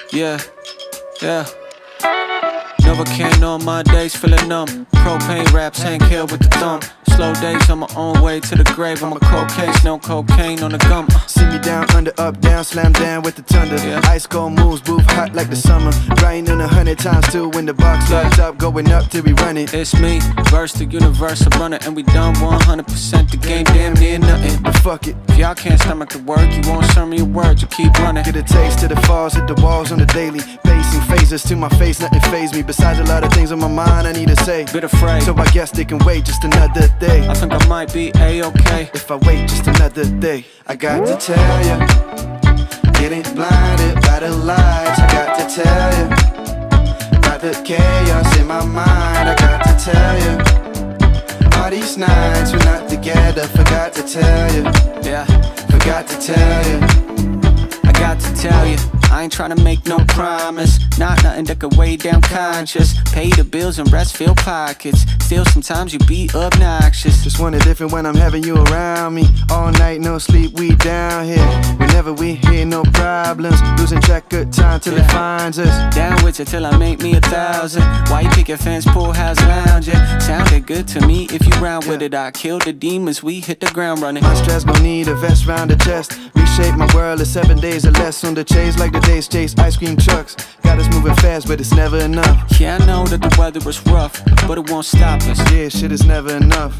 Yeah, yeah. Novocaine on my days, feeling numb. Propane raps, ain't kill with the thumb. Slow days on my own way to the grave. I'm a cold case, no cocaine on the gum. See me down, under, up, down, slam down with the thunder. Yeah. Ice cold moves, booth hot like the summer. Grinding 100 times too when the box lights up, going up till we run it. It's me, verse the universe, I run it, and we done 100%. The game damn near nothing. But fuck it, if y'all can't stomach the work, you won't serve me a word, you keep running. get a taste to the falls, hit the walls on the daily. Pacing phases to my face, nothing phase me. Besides a lot of things on my mind I need to say. Bit afraid, So I guess they can wait just another day. I think I might be A-okay. If I wait just another day, I got to tell ya, getting blinded by the lights. I got to tell ya, about the chaos in my mind. I got to tell ya, all these nights we're not together. Forgot to tell ya, Yeah, forgot to tell ya. I got to tell you, I ain't tryna make no promise. Not nothing that could weigh down conscious. Pay the bills and rest fill pockets. Still sometimes you be obnoxious. Just want it different when I'm having you around me. All night, no sleep, we down here. Whenever we hear no problems. Losing track of time till it finds us. Down with you till I make me 1,000. White picket fence, pool house lounging. Sounded good to me, if you round with it. I kill the demons, we hit the ground running. My stress gon' need a vest round the chest. Reshape my world in 7 days or less. On the chase like the days chase ice cream trucks. Got us moving fast, but it's never enough. Yeah, I know that the weather is rough, but it won't stop us. Yeah, shit is never enough.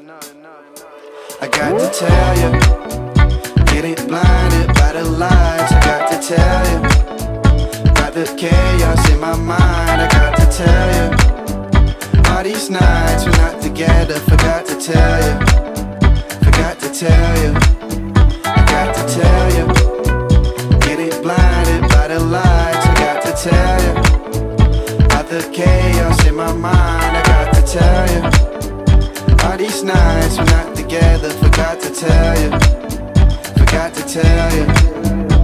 I got to tell ya, getting blinded by the lights. I got to tell ya, about the chaos in my mind. I got to tell ya, all these nights we're not together. Forgot to tell ya, forgot to tell ya. I got to tell ya, getting blinded by the lights. I got to tell ya, about the chaos in my mind. I got to tell ya, all these nights we're not together. Forgot to tell ya, forgot to tell ya.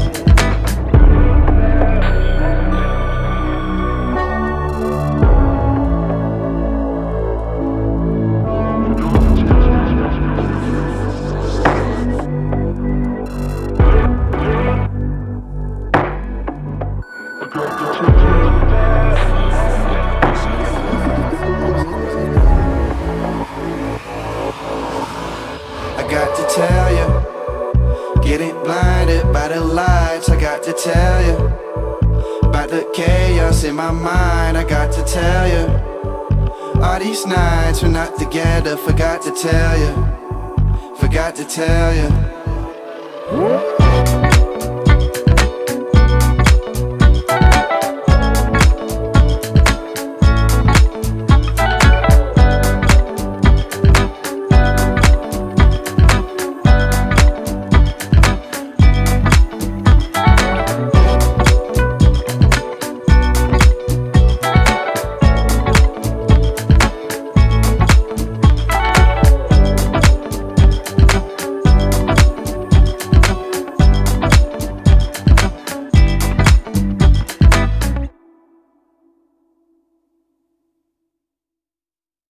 Tell you, getting blinded by the lights. I got to tell you, about the chaos in my mind. I got to tell you, all these nights we're not together. Forgot to tell you, forgot to tell you.